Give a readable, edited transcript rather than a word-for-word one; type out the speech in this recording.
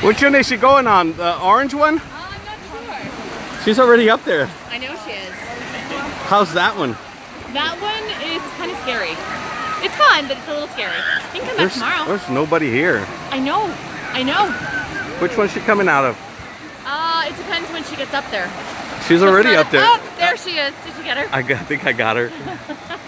Which one is she going on? The orange one? I'm not sure. She's already up there. I know she is. How's that one? That one is kind of scary. It's fun, but it's a little scary. You can come back tomorrow. There's nobody here. I know. I know. Which one's she coming out of? It depends when she gets up there. She's already up there. Oh, there she is. Did you get her? I think I got her.